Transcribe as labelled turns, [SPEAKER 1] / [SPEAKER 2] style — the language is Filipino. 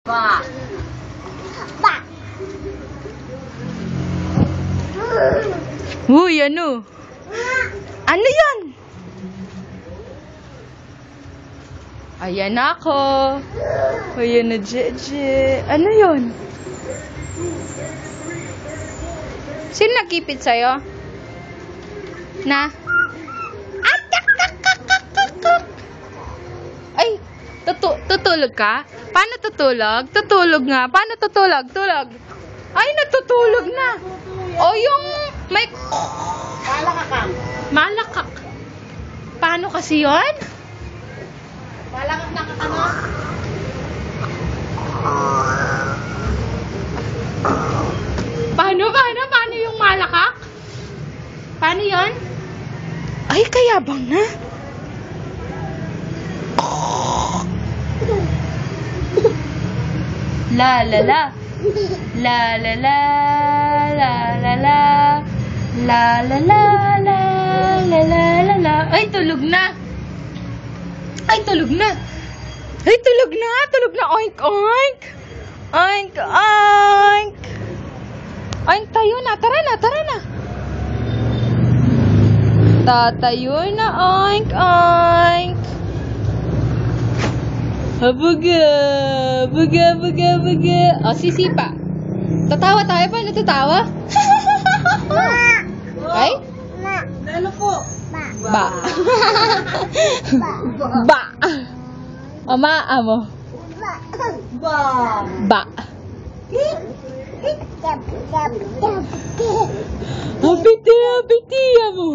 [SPEAKER 1] Ba. Ba.
[SPEAKER 2] Uy, ano? Ano yan? Ayan ako. Ayan na, Jeje. Ano yun? Sino nagkipit sa'yo? Na? Ay, tutulog ka? Paano tutulog? Tutulog nga. Paano tutulog? Tulog. Ay, natutulog na. O yung may...
[SPEAKER 1] Malakak.
[SPEAKER 2] Malakak. Paano kasi yun?
[SPEAKER 1] Malakak na kakano?
[SPEAKER 2] Paano yung malakak? Paano yun? Ay, kayabang na. La la la. La la la. La la la. La la la. La la la la la. Ay, tulog na. Ay, tulog na. Ay, tulog na. Tulog na. Oink, oink. Oink, oink. Oink, tayo na. Tara na, tara na. Tatayo na. Oink, oink. Buga, buga, buga, buga. O, sisipa. Tatawa tayo pa, natatawa? Ay?
[SPEAKER 1] Lalo po.
[SPEAKER 2] Ba. Ba. O, maa mo.
[SPEAKER 1] Ba.
[SPEAKER 2] Ba. O, biti mo.